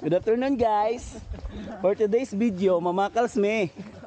Good afternoon guys. For today's video, mamakals me.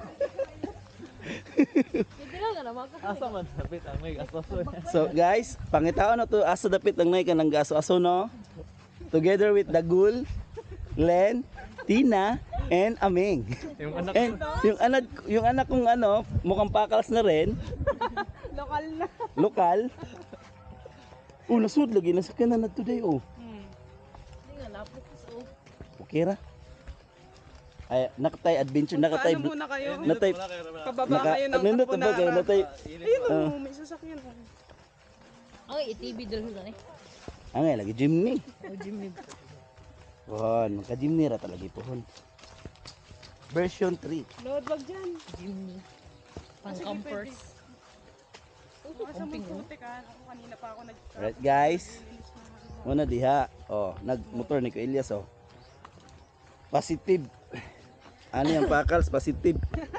Asa man dapit ang may aso. So guys, pangitaon na to asa dapit ang nay kanang gaso-aso no. Together with Dagul, Len, Tina, and Aming. Yung anak And yung anak kong ano, mukhang pakals na rin. Lokal na. Lokal. Oh, nasud lagi nasa kanan na today oh. Hindi nga napos oh. Okay ra. Ay, nakatay adventure, nakatay. Paano muna kayo? Natay. Pababa kayo ng Nindot kampo na ba kayo? na. Natay. Ayun oh, may sasakyan. Ay, TV dal mo gani. Angay lagi Jimny. O Jimmy. Pohon, magka-Jimny ra talaga pohon. Version 3. Load wag dyan. Jimmy. Pang Sige, comforts. Asa mo puti ka? Ako kanina pa ako nag... Alright guys. Muna diha. Oh, nagmotor ni ko Elias oh. Positive. Ano yung pakals? Positive.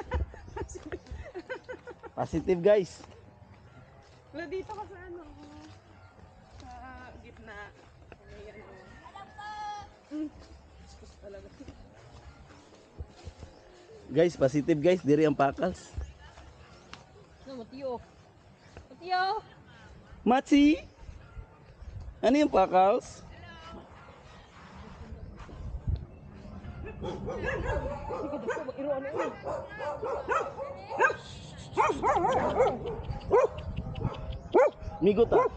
Positive guys. Wala dito ka sa ano. Sa gitna. Ayan oh. Sus talaga. Guys, positive guys. Diri ang pakals. No, Matiyo. Matiyo. Matsi! Ano yung pakals? Migot ah.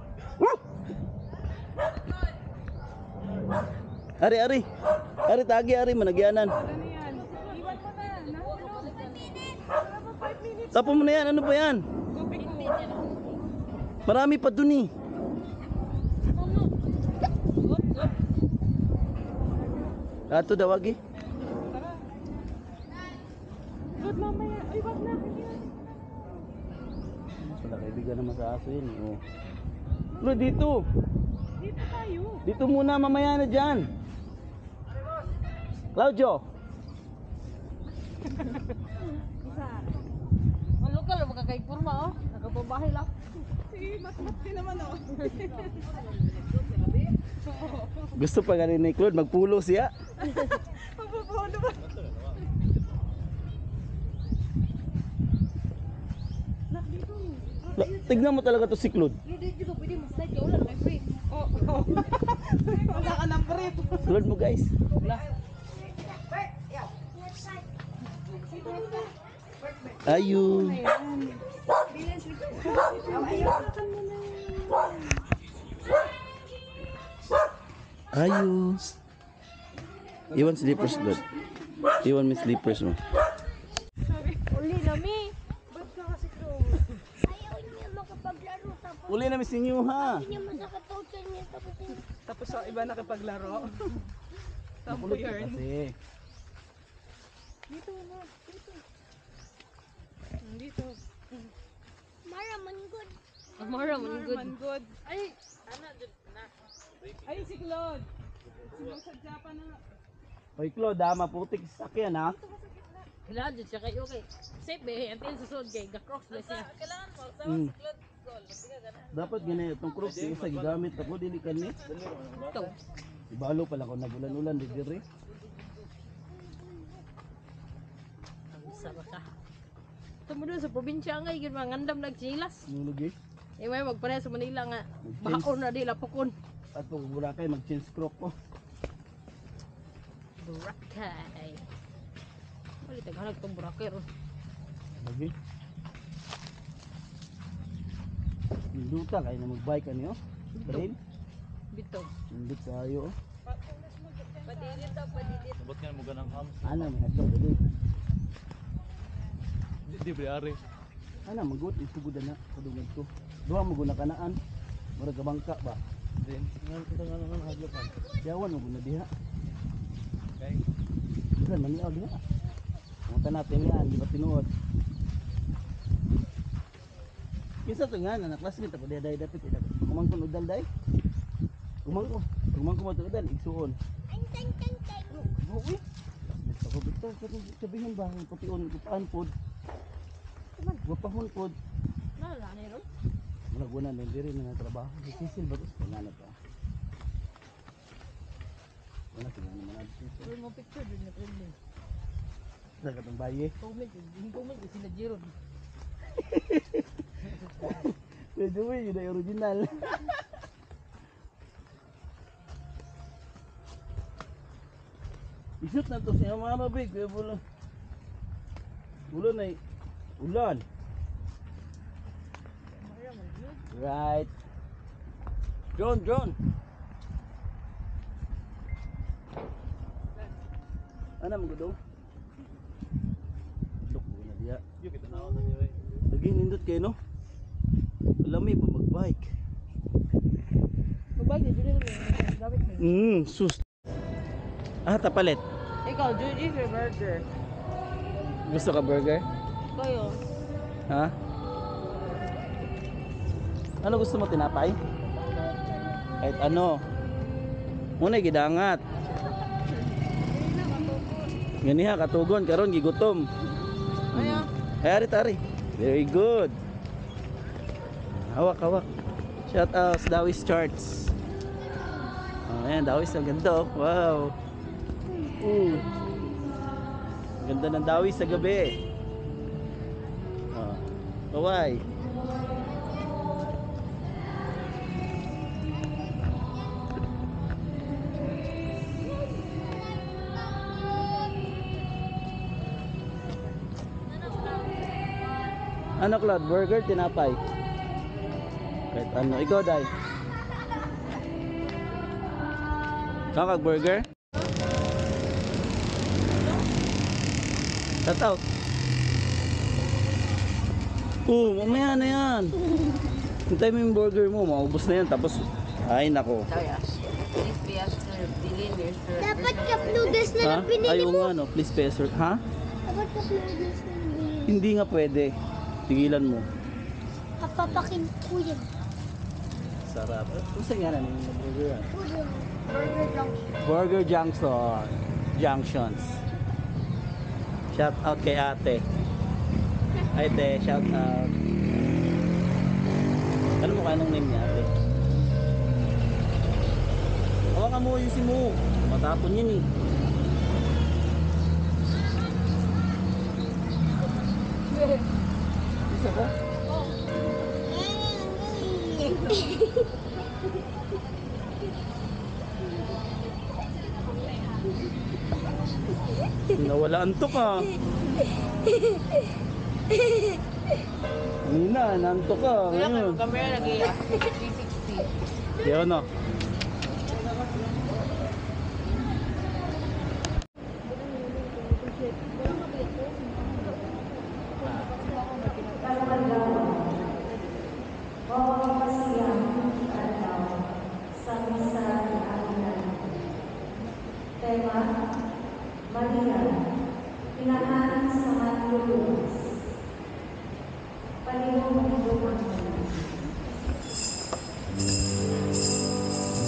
Ari, ari. Ari, tagi, ari. Managyanan. Ano yan? Iwan mo na. Nasa 5 minutes. Wala pa 5 minutes. Tapo mo na yan. Ano ba yan? Tubig ko. Marami pa dun eh. Ato daw agi. Tara. Load mamaya. Ay, wag na. Ganyan. Wala kaibigan naman sa aso yun. Oh. Bro, dito. Dito tayo. Dito muna, mamaya na dyan. Claudio. Ang lokal na magkakaigpurma oh. Nakababahay lang. Sige, mat-mat din naman oh. Gusto pa ganin ni Claude, magpulo siya. Mababaw naman. Nak, dito. Tignan mo talaga to si Claude. Hindi dito pwede mag-slide ka. Wala na may free. Oh, oh. Wala ka ng brief. Claude mo guys. Ayun. Ayun. Iwan slippers Claude. Iwan mi slippers mo. Uli na mi. Ba't ka kasi ko? Ayaw niya makapaglaro tapos Uli na mi sinyo ha. niya masakatutan niya tapos Tapos sa iba nakapaglaro. Tapos Makulit ka yun. kasi. Dito na. Dito. Dito. maraman good. Amara man good. Man good. Ay, ana dud na. Ay, si Claude. Sinusadya pa na. Hoy Claude ha, maputik sa sakyan ha. Kailangan dyan siya kayo kay. Safe be, antin susod kay ga-crocs ba siya. Kailangan mo sa Mm. Dapat ganyan itong crocs yung isa gigamit ako dili kani. ito. Ibalo pala ko nagulan-ulan di diri. Sa ka. Tumudo sa probinsya ngay gyud mga ngandam nagsilas. Nulugi. Eh may magpare sa Manila nga bahaon na di lapukon. At pag Boracay mag-change croc ko. Boracay. Wala taghanag tong Boracay ron. Lagi. Induta kay na mag-bike ani oh. Train. Bito. Indot kayo oh. Padilit ta, padilit. Sabot nga mo ganang ham. Ana may hadlok dili. Di ari. Ana magut isugod na kadungad ko. Duha mo guna kanaan. Murag kabangka ba. Din ngan kita nga hadlokan. Yawan mo guna diha. Kay Kan maniaw diha. Ang natin yan, di ba tinuod? Kinsa to nga na classmate ako day dapat kumangkon udal day. Kumangkon mo to udal igsuon. Ang tang tang tang. Uy. Ako bitaw sabihin ba ang pution kupaan pod. Gupahon pod. Nala ni ron. Wala guna din diri na trabaho. Sisil ba to? Wala na to. Wala sila naman natin. Pero mo picture din na trending. Sa katong baye. Comment, yung comment ko sila Jerod. Pwede mo yun ay original. Isot na to siya mga mabig. Kaya bulan. Bulan ay ulan. Right. John. Ano mo gudo? Look mo na diya. Yung kita na ako na niyo eh. Lagi nindot kayo no? Alam mo ba mag-bike? Kabag niya, Jerod mo. Dapat mo. Sus. Ah, tapalit. Ikaw, Judy for burger. Gusto ka burger? Kayo. Ha? Ano gusto mo, tinapay? Kahit ano. Muna gidangat. Ganiha katugon karon gigutom. Ayan. Ay ari. Very good. Hawak. Shout out sa Dawis Charts. Oh, ayan, Dawis ang ganda oh. Wow. Ganda ng Dawis sa gabi. Oh. Kaway. Ano Claude? Burger, tinapay? Kahit ano. Ikaw, Day? Kakag burger? Shout out. Mamaya na yan. Hintay mo yung burger mo. Maubos na yan. Tapos, ay nako. Please be assured, deliver, sir. Dapat cup noodles na Ha? lang pinili Ayaw mo. nga no. Please pay sir. Ha? Dapat cup noodles na lang pinili. Hindi nga pwede. Tigilan mo. Kapapakin ko yan. Sarap. Kung saan nga na yung burger yan? Burger lang. Burger Junction. Junctions. Shout out kay ate. Ay te, shout out. Ano mo kanong name niya ate? Hawakan mo yung si mo. Matapon yun eh. Isa ka? Nawala antok ah. Kanina, nantok ka. Wala kayo, Ngayon. camera lagi 360. Yun no. Tema, Maria, Pinahan sa Manluluwas. Panimong Panginoon.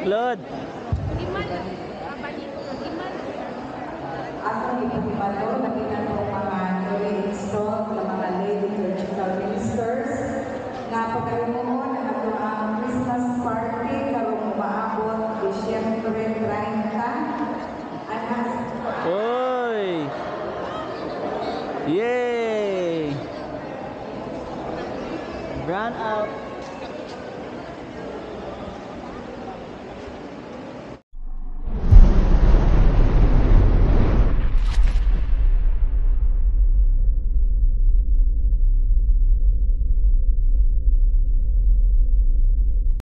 Claude. Gimana? Apa nih? Gimana? Atong ipahibalo na ginanong mga newly installed na mga lady clerical ministers nga pagkalimuon na ito ang Christmas party karong maabot Disyembre 30. Anas, Oy! Yay! Run out!